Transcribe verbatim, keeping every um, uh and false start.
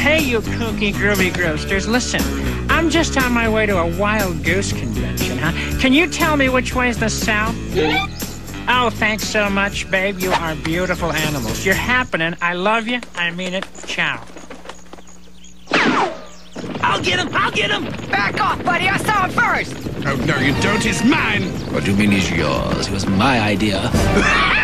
Hey, you kooky, groovy groosters, listen. I'm just on my way to a wild goose convention, huh? Can you tell me which way's the south? Oh, thanks so much, babe. You are beautiful animals. You're happening. I love you. I mean it. Ciao. I'll get him! I'll get him! Back off, buddy! I saw him first! Oh, no, you don't. It's mine. What do you mean he's yours? It was my idea.